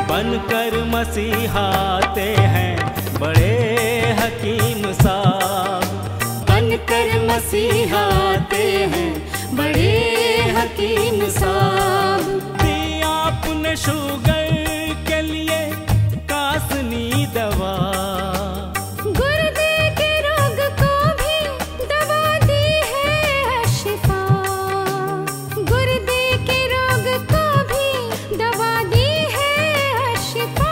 बनकर मसीहाते हैं बड़े हकीम साहब, बनकर मसीहाते हैं बड़े हकीम साहब। दिया आपने शुगर के लिए कासनी दवा, गुर्दे के रोग को भी दवा दी है शिफा, गुर्दे के रोग को भी दवा दी है शिफा।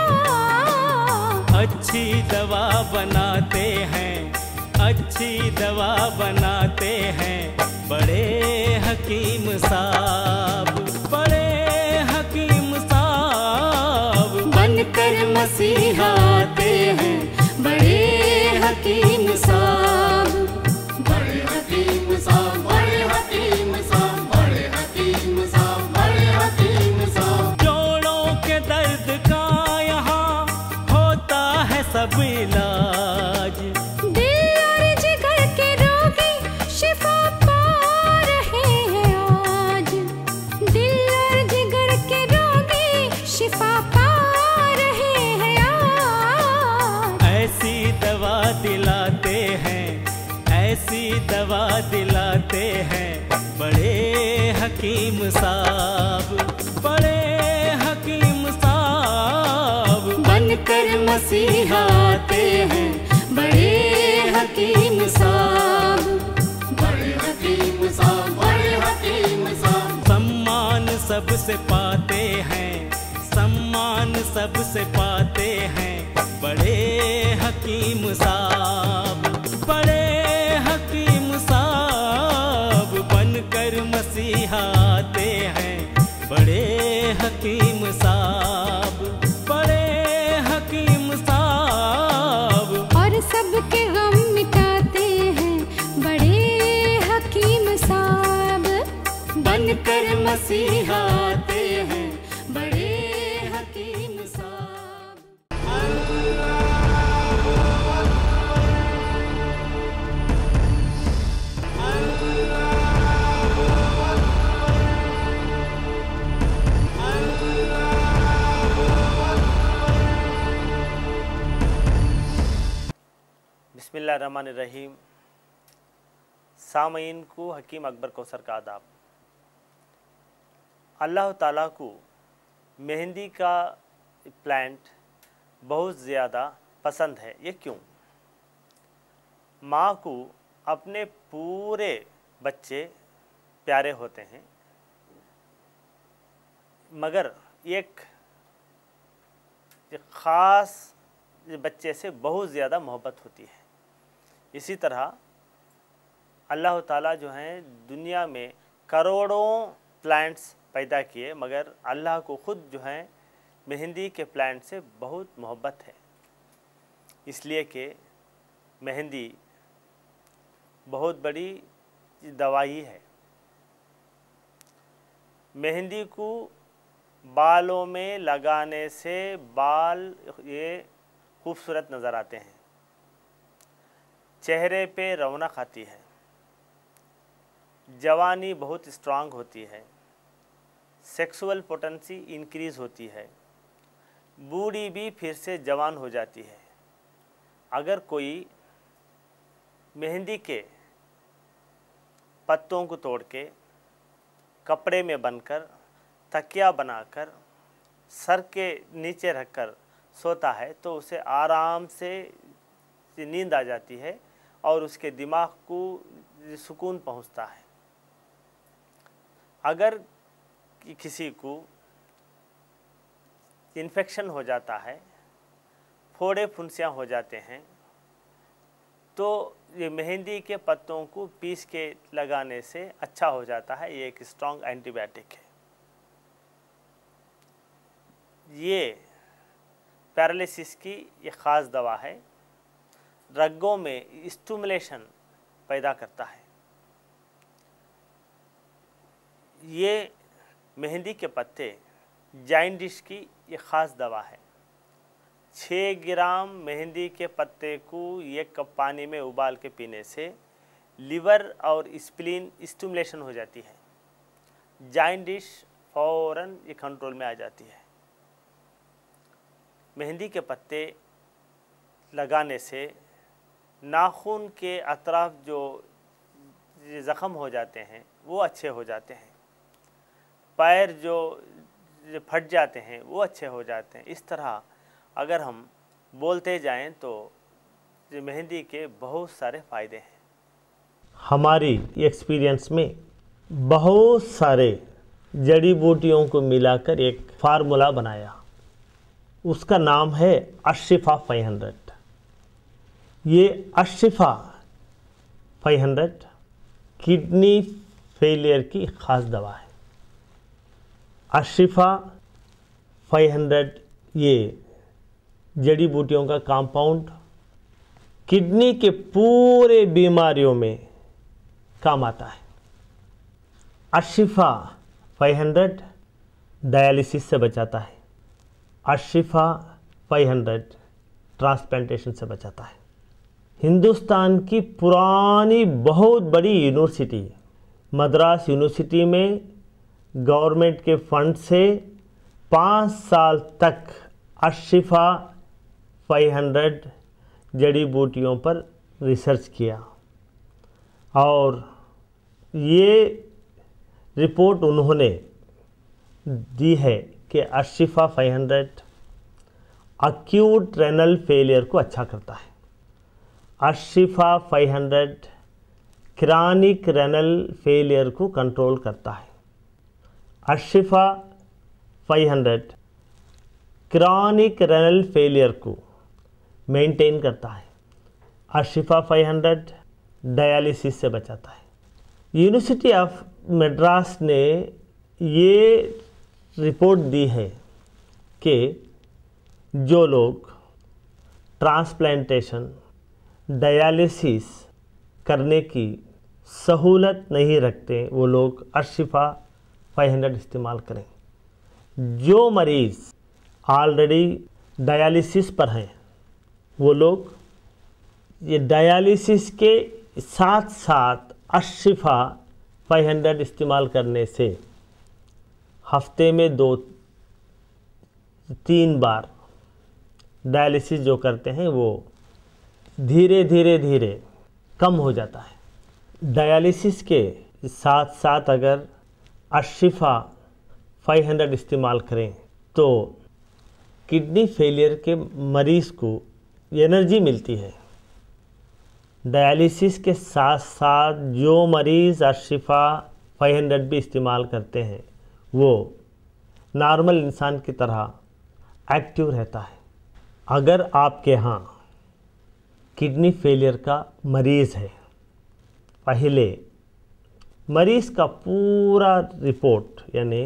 अच्छी दवा बनाते हैं, अच्छी दवा बनाते हैं बड़े हकीम साहब, बड़े हकीम साहब। बनकर मसीहाते हैं बड़े हकीम साहब, बड़े हकीम साहब, बड़े हकीम साहब, बड़े हकीम साहब, बड़े हकीम साहब। जोड़ों के दर्द का यहाँ होता है सब इलाज, दिल और जिगर के रोगी शिफा पा रहे हैं आज, दिल और जिगर के रोगी शिफा पा रहे हैं आज। ऐसी दवा दिलाते हैं, ऐसी दवा दिलाते हैं बड़े हकीम साहब, बड़े हकीम साहब। बनकर मसीहाते हैं बड़े हकीम साहब, बड़े हकीम साहब, बड़े हकीम साहब। सम्मान सबसे पाते हैं, सम्मान सबसे पाते हैं बड़े हकीम साहब, बड़े हकीम साहब। बनकर मसीहाते हैं बड़े हकीम साहब, बड़े हकीम साहब। और सबके गम मिटाते हैं बड़े हकीम साहब, बनकर मसीहाते हैं बड़े हकीम साहब। बिस्मिल्लाहिर्रहमानिर्रहीम। सामईन को हकीम अकबर कौसर का आदाब। अल्लाह ताला को मेहंदी का प्लांट बहुत ज़्यादा पसंद है। ये क्यों? माँ को अपने पूरे बच्चे प्यारे होते हैं, मगर एक ख़ास बच्चे से बहुत ज़्यादा मोहब्बत होती है। इसी तरह अल्लाह ताला जो हैं दुनिया में करोड़ों प्लांट्स पैदा किए, मगर अल्लाह को ख़ुद जो हैं मेहंदी के प्लांट से बहुत मोहब्बत है। इसलिए कि मेहंदी बहुत बड़ी दवाई है। मेहंदी को बालों में लगाने से बाल ये खूबसूरत नज़र आते हैं, चेहरे पे रौनक आती है, जवानी बहुत स्ट्रांग होती है, सेक्सुअल पोटेंसी इंक्रीज़ होती है, बूढ़ी भी फिर से जवान हो जाती है। अगर कोई मेहंदी के पत्तों को तोड़ के कपड़े में बनकर तकिया बनाकर सर के नीचे रखकर सोता है तो उसे आराम से नींद आ जाती है और उसके दिमाग को सुकून पहुंचता है। अगर किसी को इन्फेक्शन हो जाता है, फोड़े फुंसियाँ हो जाते हैं, तो ये मेहंदी के पत्तों को पीस के लगाने से अच्छा हो जाता है। ये एक स्ट्रॉन्ग एंटीबायोटिक है। ये पैरालिसिस की ये ख़ास दवा है, रगों में स्टिमुलेशन पैदा करता है। ये मेहंदी के पत्ते जाइंटिस की ये ख़ास दवा है। 6 ग्राम मेहंदी के पत्ते को 1 कप पानी में उबाल के पीने से लिवर और स्प्लीन स्टिमुलेशन हो जाती है। जाइंटिस फ़ौरन ये कंट्रोल में आ जाती है। मेहंदी के पत्ते लगाने से नाखून के अतराफ जो ज़ख़म हो जाते हैं वो अच्छे हो जाते हैं, पैर जो फट जाते हैं वो अच्छे हो जाते हैं। इस तरह अगर हम बोलते जाएं तो मेहंदी के बहुत सारे फ़ायदे हैं। हमारी एक्सपीरियंस में बहुत सारे जड़ी बूटियों को मिलाकर एक फार्मूला बनाया, उसका नाम है अशिफा 500। ये अशिफा 500 किडनी फेलियर की ख़ास दवा है। अशिफा 500 ये जड़ी बूटियों का कंपाउंड किडनी के पूरे बीमारियों में काम आता है। अशिफा 500 डायलिसिस से बचाता है। अशिफा 500 ट्रांसप्लांटेशन से बचाता है। हिंदुस्तान की पुरानी बहुत बड़ी यूनिवर्सिटी मद्रास यूनिवर्सिटी में गवर्नमेंट के फंड से 5 साल तक अशिफा 500 जड़ी बूटियों पर रिसर्च किया और ये रिपोर्ट उन्होंने दी है कि अशिफा 500 एक्यूट रेनल फेलियर को अच्छा करता है। अशिफा 500 क्रॉनिक रेनल फेलियर को कंट्रोल करता है। अशिफा 500 क्रॉनिक रेनल फेलियर को मेंटेन करता है। अशिफा 500 डायलिसिस से बचाता है। यूनिवर्सिटी ऑफ मद्रास ने ये रिपोर्ट दी है कि जो लोग ट्रांसप्लांटेशन डायलिसिस करने की सहूलत नहीं रखते वो लोग अशिफा 500 इस्तेमाल करें। जो मरीज़ ऑलरेडी डायलिसिस पर हैं वो लोग ये डायलिसिस के साथ साथ अशिफा 500 इस्तेमाल करने से हफ्ते में 2-3 बार डायलिसिस जो करते हैं वो धीरे धीरे कम हो जाता है। डायलिसिस के साथ साथ अगर अशिफा 500 इस्तेमाल करें तो किडनी फेलियर के मरीज़ को एनर्जी मिलती है। डायलिसिस के साथ साथ जो मरीज़ अशिफा 500 भी इस्तेमाल करते हैं वो नॉर्मल इंसान की तरह एक्टिव रहता है। अगर आपके यहाँ किडनी फेलियर का मरीज़ है, पहले मरीज़ का पूरा रिपोर्ट यानी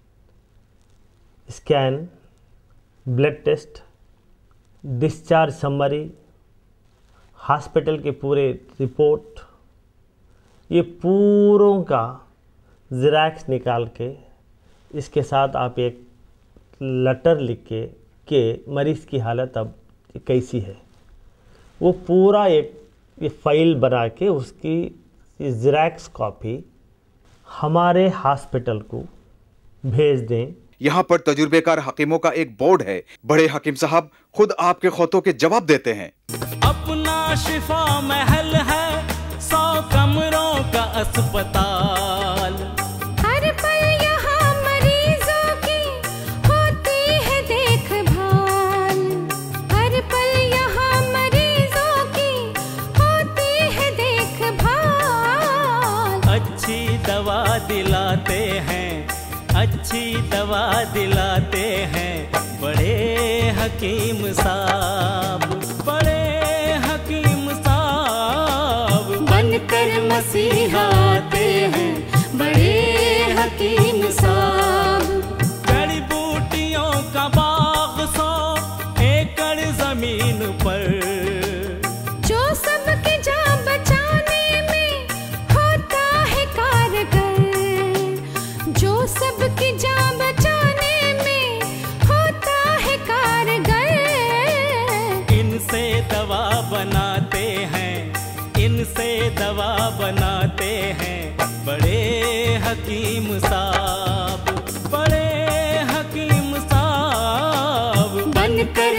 scan, blood test, discharge summary, hospital के पूरे रिपोर्ट, ये पूरों का ज़ेरॉक्स निकाल के इसके साथ आप एक लेटर लिख के मरीज़ की हालत अब कैसी है वो पूरा एक फाइल बना के उसकी ज़ेरॉक्स कॉपी हमारे हॉस्पिटल को भेज दें। यहाँ पर तजुर्बेकार हकीमों का एक बोर्ड है। बड़े हकीम साहब खुद आपके खौतों के जवाब देते हैं। अपना शिफा महल है 100 कमरों का अस्पताल। हर पल यहाँ मरीजों की होती है देखभाल। हर पल यहाँ मरीजों की होती है देखभाल। अच्छी दवा दिलाते हैं, अच्छी दवा दिलाते हैं बड़े हकीम साहब, बड़े हकीम साहब बनकर मसीहा आते हैं बड़े हकीम साहब। जड़ी बूटियों का बाग 100 एकड़ जमीन पर, जो सबकी जान बचाने में होता है कारगर। जो सबकी जान बचाने में होता है कारगर। इनसे दवा बनाते हैं, इनसे दवा बनाते हैं बड़े हकीम साहब, बड़े हकीम साहब बनकर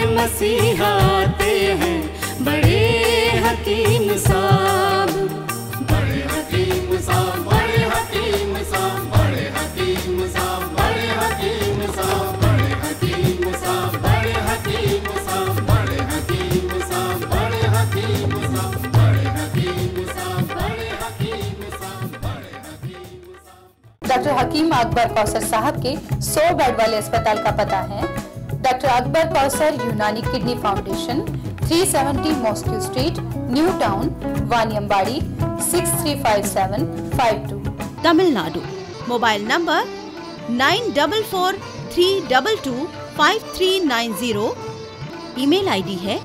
मसीहा आते हैं, बड़े हकीम साहब, बड़े हकीम साहब, बड़े हकीम साहब, बड़े हकीम साहब, बड़े हकीम साहब, बड़े हकीम साहब, बड़े हकीम साहब, बड़े हकीम साहब, बड़े हकीम साहब, बड़े हकीम साहब, बड़े हकीम साहब, बड़े हकीम साहब। डॉक्टर हकीम अकबर कौसर साहब के 100 बेड वाले अस्पताल का पता है doctor Akbar Kausar Unani kidney foundation, 370 mosque street, new town, Vaniyambadi, 635752, Tamil Nadu. Mobile number 9443225390। Email ID है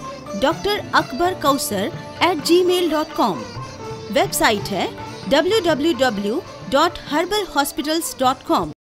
drakbarkausar@gmail.com। वेबसाइट है www.herbalhospitals.com।